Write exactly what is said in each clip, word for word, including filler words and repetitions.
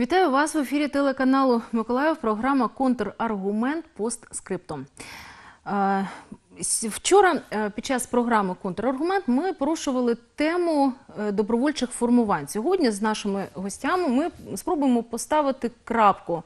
Вітаю вас в ефірі телеканалу Миколаїв. Програма «Контраргумент» постскриптум. Вчора під час програми «Контраргумент» ми порушували тему добровольчих формувань. Сьогодні з нашими гостями ми спробуємо поставити крапку.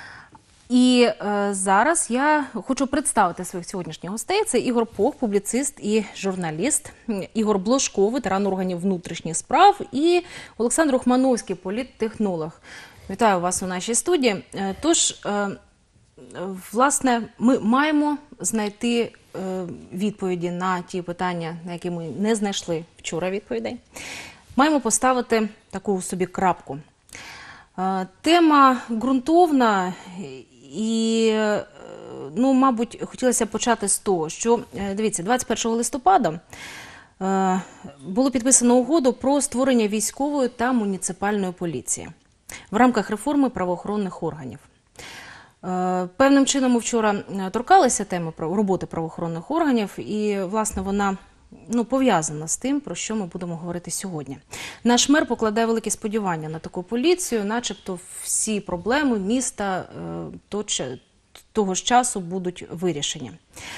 І е, зараз я хочу представити своїх сьогоднішніх гостей. Це Ігор Пох, публіцист і журналіст, Ігор Блошко, ветеран органів внутрішніх справ, і Олександр Ухмановський, політтехнолог. Вітаю вас у нашій студії. Тож, е, власне, ми маємо знайти е, відповіді на ті питання, на які ми не знайшли вчора відповідей. Маємо поставити таку собі крапку. Е, тема ґрунтовна. І, ну, мабуть, хотілося почати з того, що, дивіться, двадцять першого листопада е, було підписано угоду про створення військової та муніципальної поліції в рамках реформи правоохоронних органів. Е, певним чином ми вчора торкалися теми роботи правоохоронних органів, і, власне, вона ну, пов'язана з тим, про що ми будемо говорити сьогодні. Наш мер покладає великі сподівання на таку поліцію, начебто всі проблеми міста е, того ж часу будуть вирішені.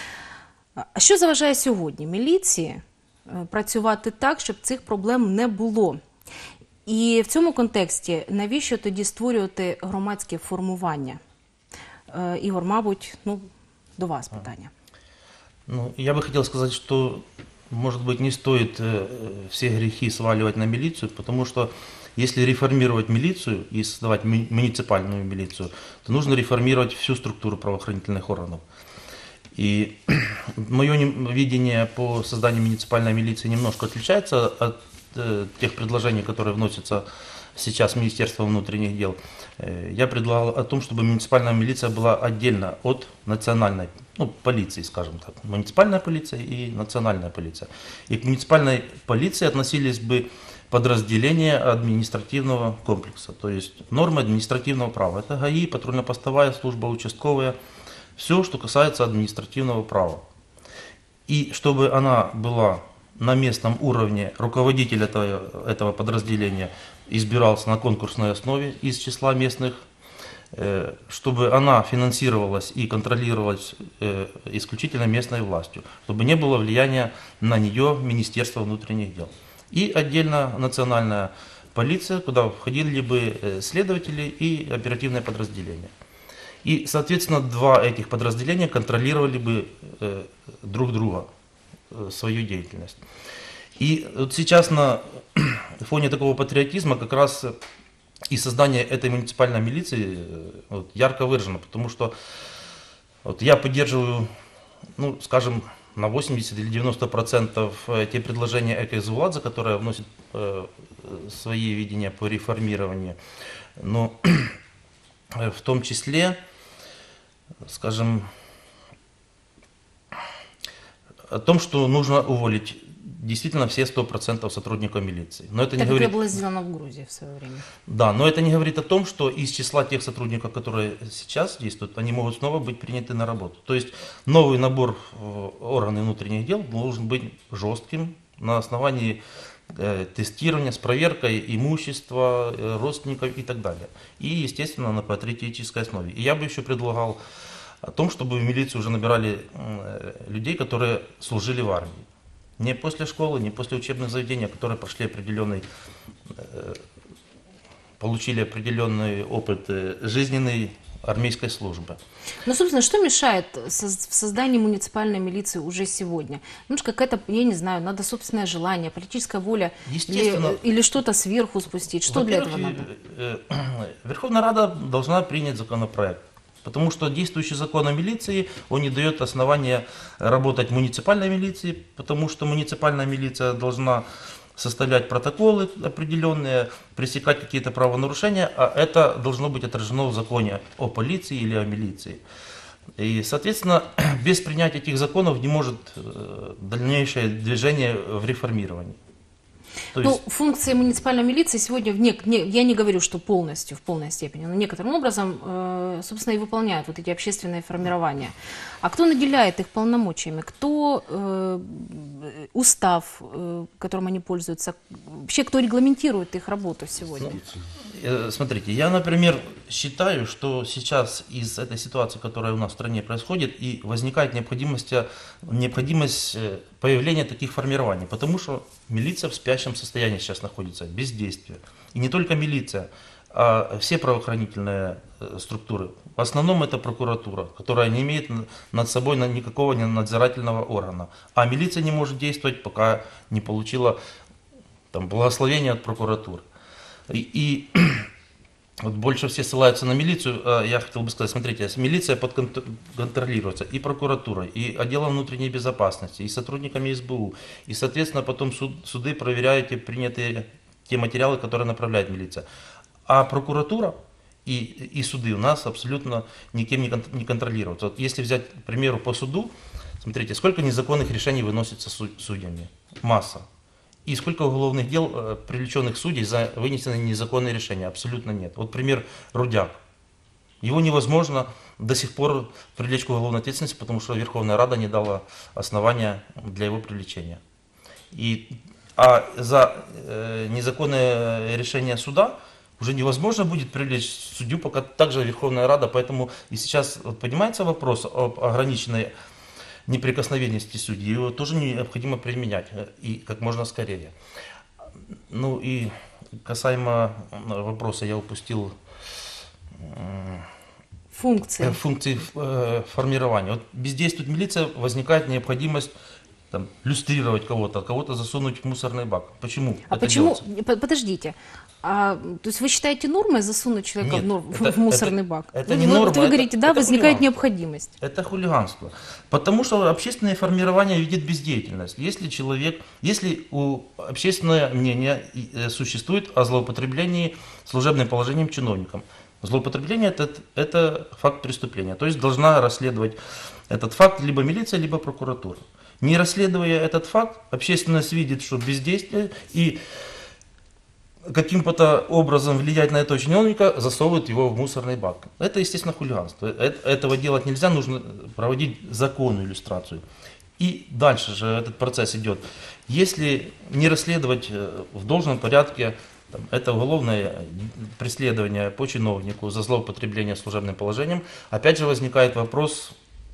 А що заважає сьогодні міліції е, працювати так, щоб цих проблем не було? І в цьому контексті навіщо тоді створювати громадське формування? Е, Ігор, мабуть, ну, до вас питання. Ну, я бы хотел сказать, что, может быть, не стоит э, все грехи сваливать на милицию, потому что если реформировать милицию и создавать ми муниципальную милицию, то нужно реформировать всю структуру правоохранительных органов. И мое видение по созданию муниципальной милиции немножко отличается от э, тех предложений, которые вносятся сейчас Министерством внутренних дел. Я предлагал о том, чтобы муниципальная милиция была отдельно от национальной, ну, полиции, скажем так. Муниципальная полиция и национальная полиция. И к муниципальной полиции относились бы подразделения административного комплекса, то есть нормы административного права. Это ГАИ, патрульно-постовая служба, участковая, все, что касается административного права. И чтобы она была на местном уровне, руководитель этого, этого подразделения избирался на конкурсной основе из числа местных, чтобы она финансировалась и контролировалась исключительно местной властью, чтобы не было влияния на нее Министерства внутренних дел. И отдельно национальная полиция, куда входили бы следователи и оперативные подразделения. И, соответственно, два этих подразделения контролировали бы друг друга, свою деятельность. И вот сейчас на фоне такого патриотизма как раз и создание этой муниципальной милиции вот, ярко выражено, потому что вот, я поддерживаю, ну, скажем, на восемьдесят или девяносто процентов те предложения Эко-Изуладзе, которые вносят э, свои видения по реформированию, но в том числе, скажем, о том, что нужно уволить действительно все сто процентов сотрудников милиции. Но это так не говорит... это было сделано в Грузии в свое время. Да, но это не говорит о том, что из числа тех сотрудников, которые сейчас действуют, они могут снова быть приняты на работу. То есть новый набор в органы внутренних дел должен быть жестким на основании э, тестирования с проверкой имущества, э, родственников и так далее. И, естественно, на патриотической основе. И я бы еще предлагал о том, чтобы в милицию уже набирали э, людей, которые служили в армии. Не после школы, не после учебных заведений, а которые прошли определенный, э, получили определенный опыт э, жизненной армейской службы. Ну, собственно, что мешает в создании муниципальной милиции уже сегодня? Ну, какая-то, я не знаю, надо собственное желание, политическая воля или, или что-то сверху спустить. Что для этого надо? Верховная Рада должна принять законопроект. Потому что действующий закон о милиции, он не дает основания работать муниципальной милиции, потому что муниципальная милиция должна составлять протоколы определенные, пресекать какие-то правонарушения, а это должно быть отражено в законе о полиции или о милиции. И, соответственно, без принятия этих законов не может дальнейшее движение в реформировании. То есть... Ну, функции муниципальной милиции сегодня, в не, не, я не говорю, что полностью, в полной степени, но некоторым образом, э, собственно, и выполняют вот эти общественные формирования. А кто наделяет их полномочиями? Кто э, устав, э, которым они пользуются? Вообще, кто регламентирует их работу сегодня? Э, Смотрите, я, например, считаю, что сейчас из этой ситуации, которая у нас в стране происходит, и возникает необходимость, э, необходимость э, появления таких формирований, потому что милиция в спящем состоянии сейчас находится, бездействие. И не только милиция, а все правоохранительные э, структуры. В основном это прокуратура, которая не имеет н- над собой на- никакого ни- надзирательного органа. А милиция не может действовать, пока не получила там, благословение от прокуратуры. И, и вот больше все ссылаются на милицию. а Я хотел бы сказать, смотрите, милиция подконтр- контролируется и прокуратурой, и отделом внутренней безопасности, и сотрудниками эс бэ у. И, соответственно, потом суд- суды проверяют и принятые те материалы, которые направляет милиция. А прокуратура и, и суды у нас абсолютно никем не, кон- не контролируются. Вот если взять, к примеру, по суду, смотрите, сколько незаконных решений выносится су- судьями? Масса. И сколько уголовных дел, э, привлеченных судей за вынесенные незаконные решения? Абсолютно нет. Вот пример Рудяк. Его невозможно до сих пор привлечь к уголовной ответственности, потому что Верховная Рада не дала основания для его привлечения. И, а за э, незаконное решение суда уже невозможно будет привлечь судью, пока также Верховная Рада. Поэтому и сейчас вот поднимается вопрос об ограниченной неприкосновенности судьи, его тоже необходимо применять э, и как можно скорее. Ну и касаемо э, вопроса, я упустил э, Функции. функции э, формирования. Вот бездействует милиция, возникает необходимость там, люстрировать кого-то, кого-то засунуть в мусорный бак. Почему А это почему, делается? по- подождите, а, то есть вы считаете нормой засунуть человека Нет, в, нор- это- в мусорный это- бак? это Ну, не вы- норма, вот вы это- говорите, да, это возникает хулиганство. необходимость. Это хулиганство. Потому что общественное формирование видит бездеятельность. Если человек, если у общественное мнение э, существует о злоупотреблении служебным положением чиновником. Злоупотребление это, это факт преступления. То есть должна расследовать этот факт либо милиция, либо прокуратура. Не расследуя этот факт, общественность видит, что бездействие и каким-то образом влиять на этого чиновника, засовывают его в мусорный бак. Это, естественно, хулиганство. Э- Этого делать нельзя, нужно проводить законную иллюстрацию. И дальше же этот процесс идет. Если не расследовать э, в должном порядке, там, это уголовное преследование по чиновнику за злоупотребление служебным положением, опять же возникает вопрос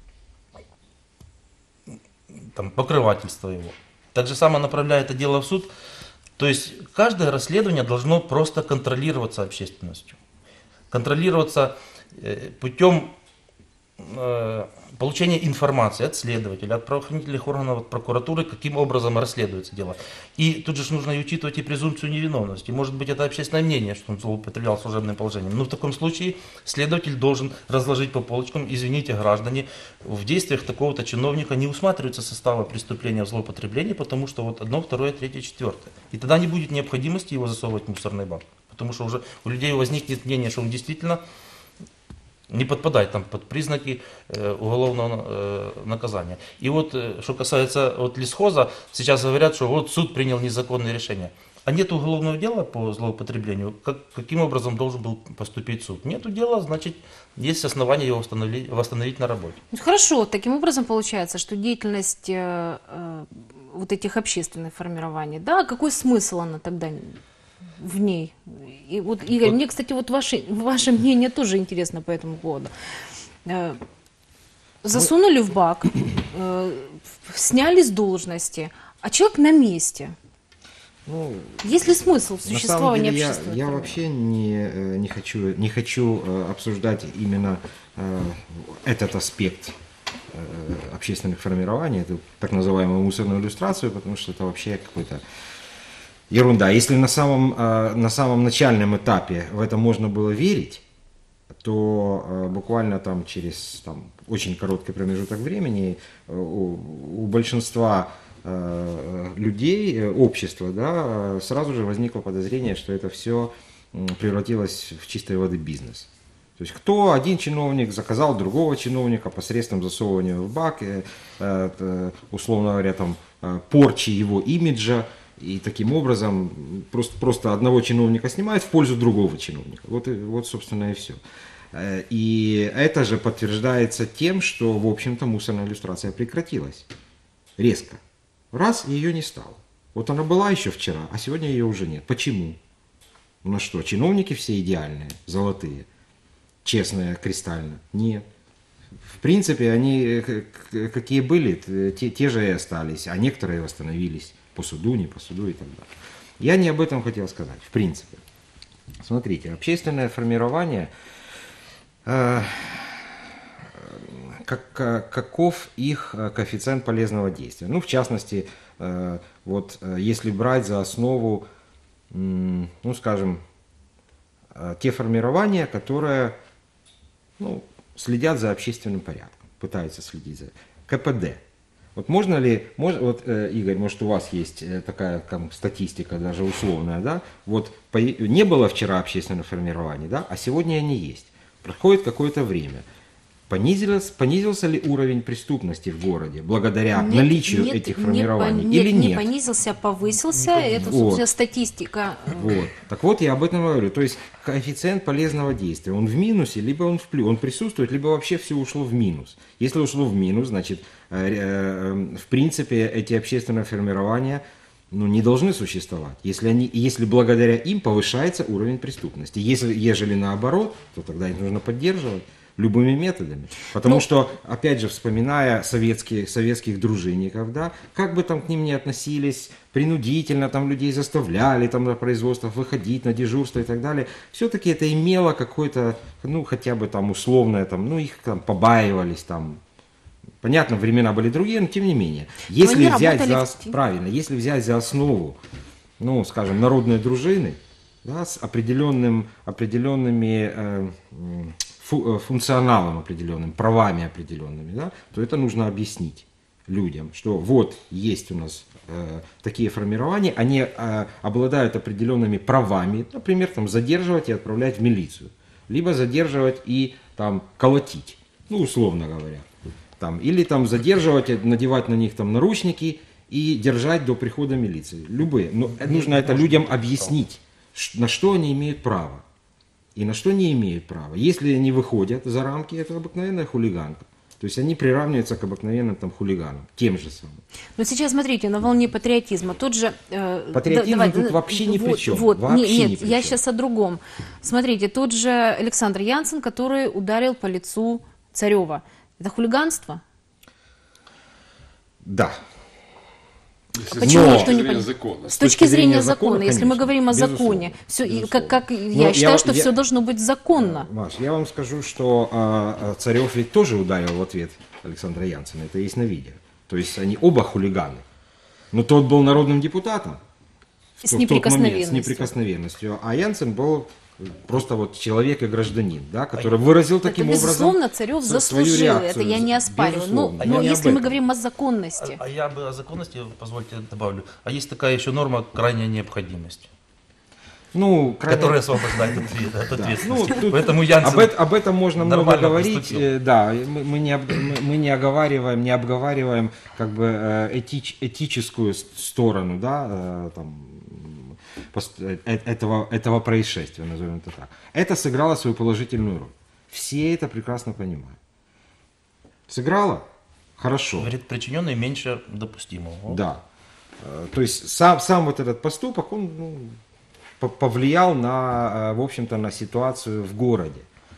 там, покрывательства его. Так же само направляя это дело в суд. То есть каждое расследование должно просто контролироваться общественностью. Контролироваться э, путем э, получения информации от следователя, от правоохранительных органов, от прокуратуры, каким образом расследуется дело. И тут же нужно и учитывать и презумпцию невиновности. Может быть, это общественное мнение, что он злоупотреблял служебным положением. Но в таком случае следователь должен разложить по полочкам: извините, граждане, в действиях такого-то чиновника не усматривается состава преступления в злоупотреблении, потому что вот одно, второе, третье, четвертое. И тогда не будет необходимости его засовывать в мусорный бак. Потому что уже у людей возникнет мнение, что он действительно не подпадает там под признаки э, уголовного э, наказания. И вот, э, что касается вот лесхоза, сейчас говорят, что вот суд принял незаконное решение. А нет уголовного дела по злоупотреблению, как, каким образом должен был поступить суд? Нету дела, значит, есть основания его восстановить, восстановить на работе. Ну, хорошо, таким образом получается, что деятельность э, э, вот этих общественных формирований, да, какой смысл она тогда в ней? И вот, Игорь, Вот. мне, кстати, вот ваше, ваше мнение тоже интересно по этому поводу. Э, засунули в бак, э, сняли с должности, а человек на месте. Ну, Есть ли смысл в на самом существовании деле я, общественных я формирований? вообще не, э, не хочу, не хочу э, обсуждать именно э, этот аспект э, общественных формирований, эту так называемую мусорную иллюстрацию, потому что это вообще какой-то ерунда. Если на самом, э, на самом начальном этапе в это можно было верить, то э, буквально там через там, очень короткий промежуток времени э, у, у большинства э, людей, э, общества, да, э, сразу же возникло подозрение, что это все м, превратилось в чистой воды бизнес. То есть кто один чиновник заказал другого чиновника посредством засовывания в бак, э, э, условно говоря, там, э, порчи его имиджа, и таким образом просто, просто одного чиновника снимают в пользу другого чиновника. Вот, и- вот собственно, и все. И это же подтверждается тем, что, в общем-то, мусорная иллюстрация прекратилась. Резко. Раз, ее не стало. Вот она была еще вчера, а сегодня ее уже нет. Почему? У нас что, чиновники все идеальные, золотые, честные, кристально? Нет. В принципе, они какие были, те, те же и остались, а некоторые восстановились по суду, не по суду и так далее. Я не об этом хотел сказать, в принципе. Смотрите, общественное формирование, э, как, каков их коэффициент полезного действия? Ну, в частности, э, вот если брать за основу, э, ну, скажем, э, те формирования, которые, ну, следят за общественным порядком, пытаются следить за ка пэ дэ. Вот можно ли, мож, вот, э, Игорь, может, у вас есть э, такая там, статистика, даже условная, да? Вот по, не было вчера общественных формирований, да, а сегодня они есть. Проходит какое-то время. Понизился, понизился ли уровень преступности в городе благодаря Нет, наличию нет, этих не формирований пон- или нет? нет? Не понизился, а повысился. Это, Вот. собственно, статистика. Вот. Так вот, я об этом говорю. То есть коэффициент полезного действия, он в минусе, либо он в плюс. Он присутствует, либо вообще все ушло в минус. Если ушло в минус, значит, э, э, в принципе, эти общественные формирования, ну, не должны существовать. Если, они, если благодаря им повышается уровень преступности. Если, ежели наоборот, то тогда их нужно поддерживать любыми методами. Потому Ну, что, опять же, вспоминая советские, советских дружинников, да, как бы там к ним ни относились, принудительно там людей заставляли там на производствах выходить на дежурство и так далее, все-таки это имело какое-то, ну, хотя бы там условное, там, ну, их там побаивались, там, понятно, времена были другие, но тем не менее. Если они взять работали за, в- правильно, если взять за основу, ну, скажем, народные дружины, да, с определенным, определенными э, м, фу- э, функционалом определенным, правами определенными, да, то это нужно объяснить людям, что вот есть у нас э, такие формирования, они э, обладают определенными правами, например, там, задерживать и отправлять в милицию, либо задерживать и там, колотить, ну, условно говоря, там, или там, задерживать, надевать на них там, наручники и держать до прихода милиции, любые. Но нужно это людям объяснить, ш- на что они имеют право и на что не имеют права. Если они выходят за рамки, это обыкновенная хулиганка. То есть они приравниваются к обыкновенным там, хулиганам, тем же самым. Но сейчас, смотрите, на волне патриотизма. Тут же... э, Патриотизм да- давай, тут э, вообще ни при вот, чем, Вот, вообще не- нет, ни при я чем. сейчас о другом. Смотрите, тут же Александр Янсен, который ударил по лицу Царева. Это хулиганство? Да. Если Почему Но- никто не зрения пон- закона. С точки зрения закона, если мы конечно, говорим о безусловно, законе, все, и как, как, я Но считаю, я- что я- все должно быть законно. Маш, я вам скажу, что а, Царев ведь тоже ударил в ответ Александра Янсена. Это есть на видео. То есть они оба хулиганы. Но тот был народным депутатом. в С то- в тот момент, неприкосновенностью. с неприкосновенностью. А Янсен был просто вот человек и гражданин, да, который выразил таким это, безусловно, образом Царев с- заслужил. свою Это реакцию. я не оспариваю. Но, Безусловно. но Я не если об мы этом. говорим о законности. А, а я бы о законности, позвольте, добавлю. А есть такая еще норма крайняя необходимость, Ну, крайне- которая освобождает от, ответ- от Да. ответственности. Ну, тут- Поэтому Янсен об, эт- об этом можно много нормально говорить. поступил. э, Да, мы, мы не, об- мы, мы не оговариваем, не обговариваем как бы э, этич- этическую с- сторону, да, э, там, м, пост- э, этого, этого происшествия, назовем это так. Это сыграло свою положительную роль. Все это прекрасно понимают. Сыграло? Хорошо. говорит, причиненный меньше допустимого. Да. Э, То есть сам, сам вот этот поступок, он ну, по- повлиял на, э, в общем-то, на ситуацию в городе.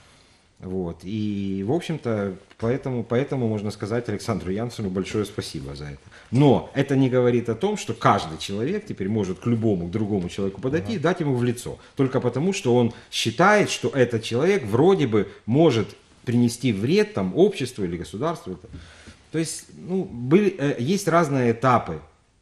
Вот. И, в общем-то, поэтому, поэтому можно сказать Александру Янсену большое спасибо за это. Но это не говорит о том, что каждый человек теперь может к любому, к другому человеку подойти и дать ему в лицо. Только потому, что он считает, что этот человек вроде бы может принести вред там, обществу или государству. То есть, ну, были, э, есть разные этапы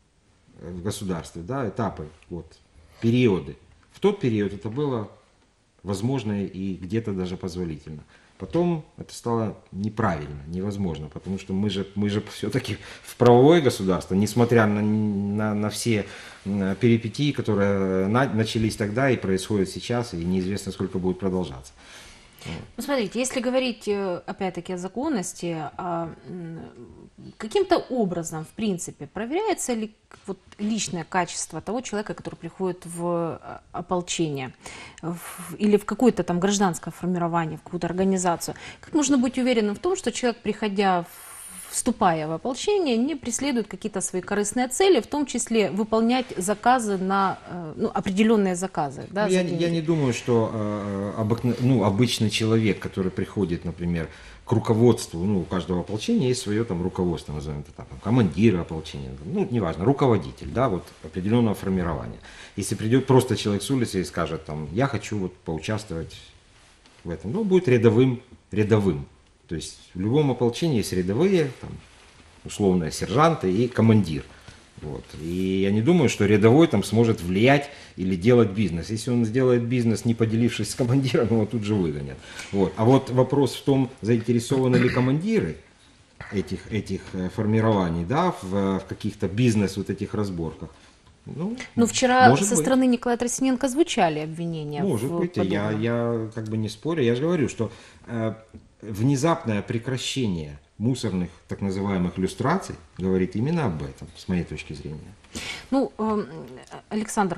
в государстве, да, этапы, вот, периоды. В тот период это было возможно и где-то даже позволительно. Потом это стало неправильно, невозможно, потому что мы же, мы же все-таки в правовое государство, несмотря на, на, на все м, перипетии, которые на- начались тогда и происходят сейчас, и неизвестно, сколько будет продолжаться. Ну, смотрите, если говорить, э, опять-таки, о законности, а, м, каким-то образом, в принципе, проверяется ли вот личное качество того человека, который приходит в э, ополчение в- или в какое-то там гражданское формирование, в какую-то организацию? Как можно быть уверенным в том, что человек, приходя в вступая в ополчение, не преследуют какие-то свои корыстные цели, в том числе выполнять заказы на, э, ну, определенные заказы. Да, Ну, за я, деньги. я не думаю, что э, обыкна- ну, обычный человек, который приходит, например, к руководству, ну, у каждого ополчения есть свое там руководство, назовем это так, там, командир ополчения, ну, неважно, руководитель, да, вот определенного формирования. Если придет просто человек с улицы и скажет, там, я хочу вот поучаствовать в этом, ну, будет рядовым, рядовым. То есть в любом ополчении есть рядовые, там, условно, сержанты и командир. Вот. И я не думаю, что рядовой там сможет влиять или делать бизнес. Если он сделает бизнес, не поделившись с командиром, его тут же выгонят. Вот. А вот вопрос в том, заинтересованы ли командиры этих, этих э, формирований, да, в, в каких-то бизнес вот этих разборках. Ну, Но вчера может со быть. стороны Николая Тростененко звучали обвинения. Может в быть, я, подобном. я как бы не спорю. Я же говорю, что э, внезапное прекращение мусорных так называемых люстраций говорит именно об этом, с моей точки зрения. Ну, эм, Александр,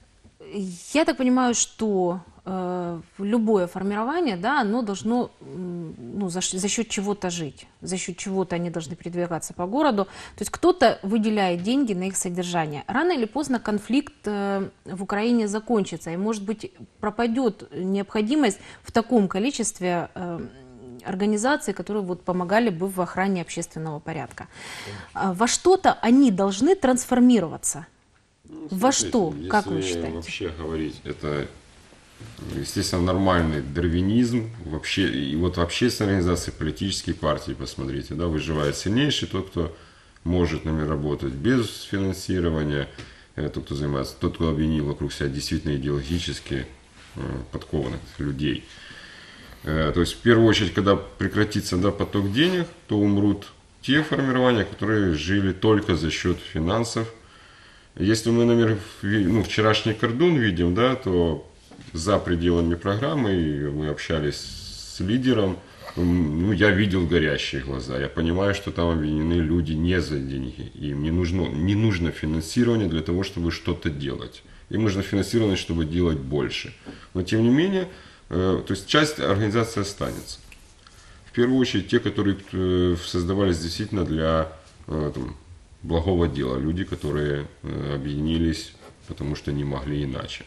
я так понимаю, что э, любое формирование, да, оно должно м, ну, за, ш- за счет чего-то жить, за счет чего-то они должны передвигаться по городу. То есть кто-то выделяет деньги на их содержание. Рано или поздно конфликт э, в Украине закончится, и, может быть, пропадет необходимость в таком количестве э, организаций, которые вот помогали бы в охране общественного порядка. А Во что-то они должны трансформироваться. Во что, Смотрите, как вы если считаете? вообще говорить, это, естественно, нормальный дарвинизм. Вообще, и вот общественные организации, политические партии, посмотрите, да, выживает сильнейший тот, кто может, например, работать без финансирования, э, тот, кто занимается, тот, кто объединил вокруг себя действительно идеологически э, подкованных людей. Э, То есть, в первую очередь, когда прекратится, да, поток денег, то умрут те формирования, которые жили только за счет финансов. Если мы, например, ви- ну, вчерашний кордон видим, да, то за пределами программы и мы общались с лидером, м, ну, я видел горящие глаза. Я понимаю, что там объединены люди не за деньги. Им не нужно, не нужно финансирование для того, чтобы что-то делать. Им нужно финансирование, чтобы делать больше. Но, тем не менее, э, то есть часть организации останется. В первую очередь те, которые э, создавались действительно для э, там, благого дела. Люди, которые э, объединились, потому что не могли иначе.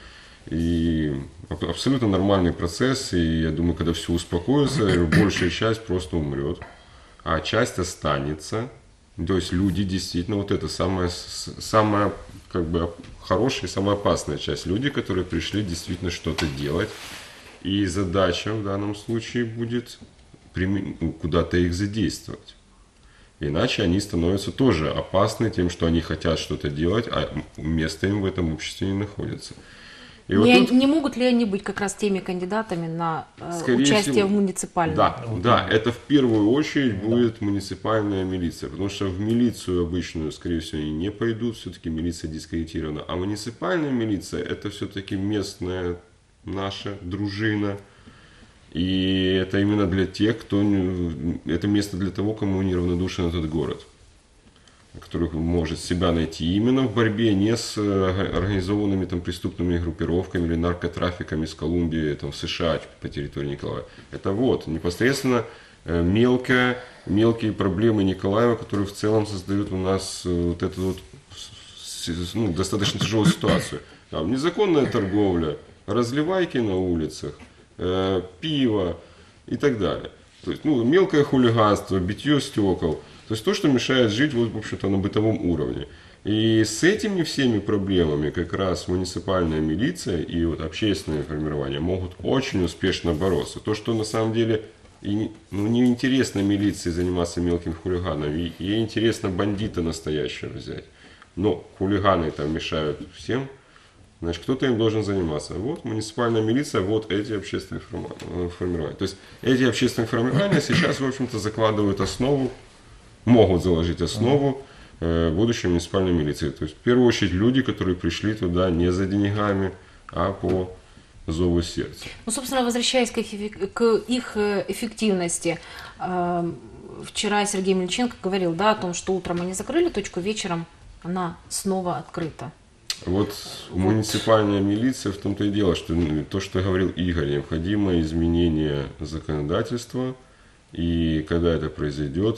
И аб- абсолютно нормальный процесс. И я думаю, когда все успокоится, большая часть просто умрет, а часть останется. То есть люди действительно, вот это самая, с- самая как бы хорошая, самая опасная часть. Люди, которые пришли действительно что-то делать. И задача в данном случае будет примен- ну, куда-то их задействовать. Иначе они становятся тоже опасны тем, что они хотят что-то делать, а место им в этом обществе не находится. И вот Не, тут, не могут ли они быть как раз теми кандидатами на э, скорее участие всего, в муниципальном? Да, да, это в первую очередь будет муниципальная милиция, потому что в милицию обычную, скорее всего, они не пойдут, все-таки милиция дискредитирована. А муниципальная милиция – это все-таки местная наша дружина. И это именно для тех, кто... не- Это место для того, кому неравнодушен этот город. Который может себя найти именно в борьбе не с э, организованными там, преступными группировками или наркотрафиком из Колумбии там, в США по территории Николаева. Это вот непосредственно э, мелкая, мелкие проблемы Николаева, которые в целом создают у нас э, вот эту вот с- с- ну, достаточно тяжелую ситуацию. Там, незаконная торговля, разливайки на улицах, э, пиво и так далее. То есть, ну, мелкое хулиганство, битье стекол. То есть то, что мешает жить, вот, в общем-то, на бытовом уровне. И с этими всеми проблемами как раз муниципальная милиция и вот общественные формирования могут очень успешно бороться. То, что на самом деле и не, ну, не интересно милиции заниматься мелким хулиганом, и ей интересно бандита настоящего взять. Но хулиганы там мешают всем, значит, кто-то им должен заниматься. Вот муниципальная милиция, вот эти общественные форма- формирования. То есть эти общественные формирования сейчас, в общем-то, закладывают основу, могут заложить основу э, будущей муниципальной милиции. То есть, в первую очередь, люди, которые пришли туда не за деньгами, а по зову сердца. Ну, собственно, возвращаясь к их, эффек- к их э, эффективности, э, вчера Сергей Мельниченко говорил, да, о том, что утром они закрыли точку, вечером она снова открыта. Вот, Вот. муниципальная милиция в том-то и дело, что ну, то, что говорил Игорь, необходимо изменение законодательства, и когда это произойдет,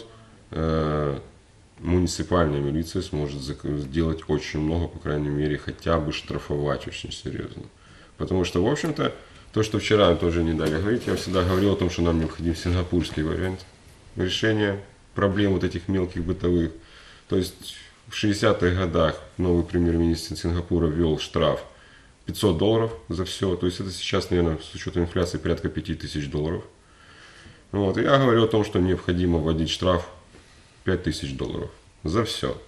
э, муниципальная милиция сможет зак- сделать очень много, по крайней мере, хотя бы штрафовать очень серьезно. Потому что, в общем-то, то, что вчера тоже не дали говорить, я всегда говорил о том, что нам необходим сингапурский вариант решения проблем вот этих мелких бытовых. То есть в шестидесятых годах новый премьер-министр Сингапура ввел штраф пятьсот долларов за все. То есть это сейчас, наверное, с учетом инфляции порядка пять тысяч долларов. Вот. И я говорю о том, что необходимо вводить штраф пять тысяч долларов за все.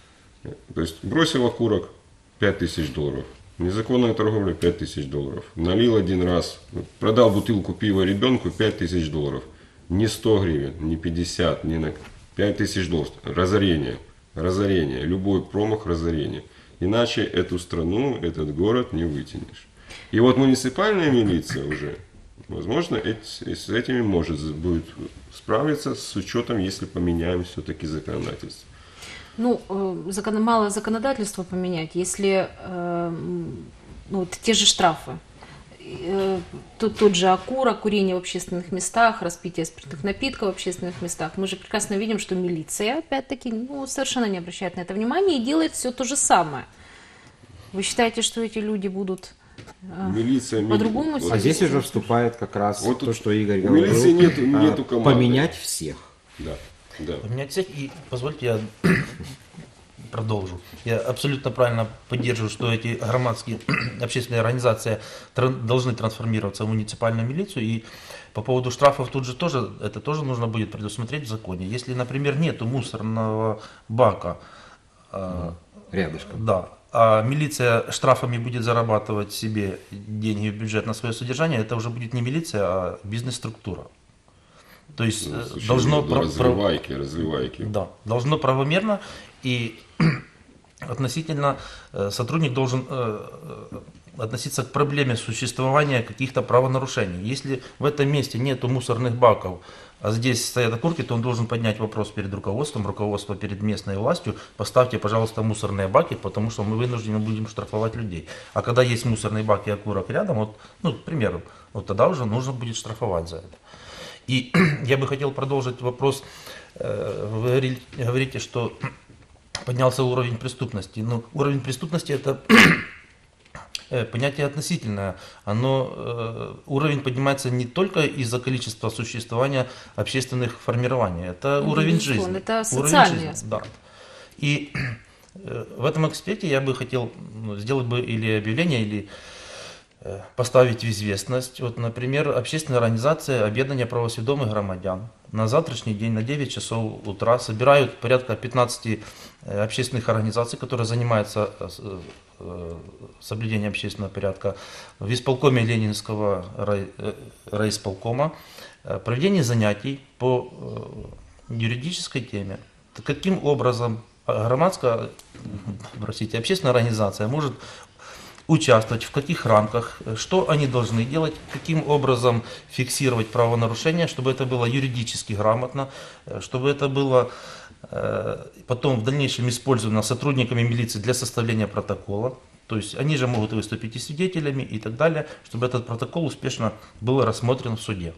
То есть бросил окурок пять тысяч долларов. Незаконная торговля пять тысяч долларов. Налил один раз, продал бутылку пива ребенку пять тысяч долларов. Не сто гривен, не пятьдесят, не на пять тысяч долларов. Разорение. Разорение. Любой промах разорение. Иначе эту страну, этот город не вытянешь. И вот муниципальная милиция уже, возможно, эти, с этими может будет справиться с учетом, если поменяем все-таки законодательство. Ну, э, закон- мало законодательства поменять, если э, ну, вот те же штрафы. Э, Тут, тот же окурок, курение в общественных местах, распитие спиртных напитков в общественных местах. Мы же прекрасно видим, что милиция, опять-таки, ну, совершенно не обращает на это внимания и делает все то же самое. Вы считаете, что эти люди будут э, Милиция, мили- по-другому вот себя А здесь вести? уже вступает как раз Вот то, тут что Игорь у говорил, милиции нету- а, нету команды. поменять всех. Да, да. Поменять всех. И позвольте я продолжу. Я абсолютно правильно поддерживаю, что эти громадские общественные организации тран- должны трансформироваться в муниципальную милицию. И по поводу штрафов тут же тоже, это тоже нужно будет предусмотреть в законе. Если, например, нету мусорного бака, э, Рядышком. да, а милиция штрафами будет зарабатывать себе деньги в бюджет на свое содержание, это уже будет не милиция, а бизнес-структура. То есть э, Слушай, должно... ну, про- про- разливайки, разливайки. да, должно правомерно, и относительно э, сотрудник должен э, э, относиться к проблеме существования каких-то правонарушений. Если в этом месте нету мусорных баков, а здесь стоят окурки, то он должен поднять вопрос перед руководством, руководство перед местной властью: поставьте, пожалуйста, мусорные баки, потому что мы вынуждены будем штрафовать людей. А когда есть мусорные баки и окурок рядом, вот, ну, к примеру, вот тогда уже нужно будет штрафовать за это. И я бы хотел продолжить вопрос. Э, Вы говорили- говорите, что поднялся уровень преступности. Ну, уровень преступности — это э, понятие относительное. Оно, э, уровень поднимается не только из-за количества существования общественных формирований. Это Ну, уровень безусловно, жизни. это Уровень социальный жизни, аспект. да. И э, в этом аспекте я бы хотел ну, сделать бы или объявление, или э, поставить в известность. Вот, например, общественная организация об'єднання правосвідомих громадян на завтрашний день на девять часов утра собирают порядка пятнадцати э, общественных организаций, которые занимаются э, с- э, соблюдением общественного порядка в исполкоме Ленинского рай- э, райисполкома, э, проведение занятий по э, юридической теме. Каким образом громадская, простите, общественная организация может участвовать, в каких рамках, что они должны делать, каким образом фиксировать правонарушения, чтобы это было юридически грамотно, э, чтобы это было э, потом в дальнейшем использовано сотрудниками милиции для составления протокола. То есть они же могут выступить и свидетелями и так далее, чтобы этот протокол успешно был рассмотрен в суде.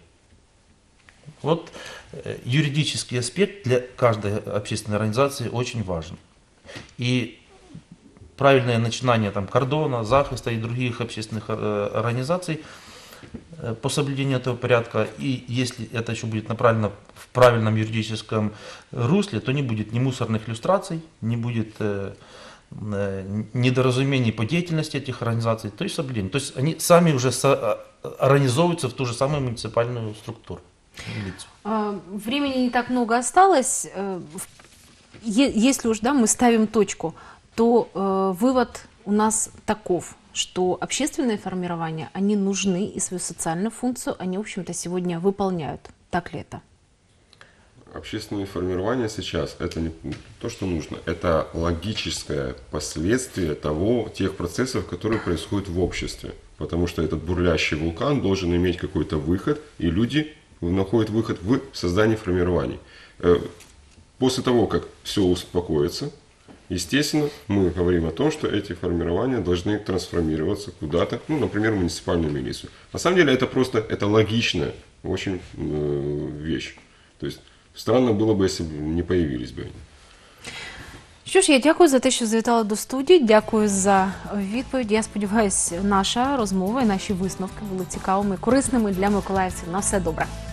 Вот э, юридический аспект для каждой общественной организации очень важен. И правильное начинание там, кордона, захиста и других общественных э, организаций э, по соблюдению этого порядка, и если это еще будет направлено в правильном юридическом русле, то не будет ни мусорных иллюстраций, не будет э, э, недоразумений по деятельности этих организаций, то есть соблюдение. То есть они сами уже со- организовываются в ту же самую муниципальную структуру. милицию. А, Времени не так много осталось. Э, в- е- Если уж да, мы ставим точку, то э, вывод у нас таков, что общественные формирования, они нужны, и свою социальную функцию они, в общем-то, сегодня выполняют. Так ли это? Общественные формирования сейчас это не то, что нужно, это логическое последствие того, тех процессов, которые происходят в обществе. Потому что этот бурлящий вулкан должен иметь какой-то выход, и люди находят выход в создании формирований. Э, После того, как все успокоится, естественно, мы говорим о том, что эти формирования должны трансформироваться куда-то, ну, например, в муниципальную милицию. На самом деле это просто это логичная очень э, вещь. То есть Странно было бы, если бы не появились бы они. Що ж, я дякую за те, що завітали до студії. Дякую за відповідь. Я сподіваюся, наша розмова і наші висновки були цікавими, корисними для миколаївців. На все добре.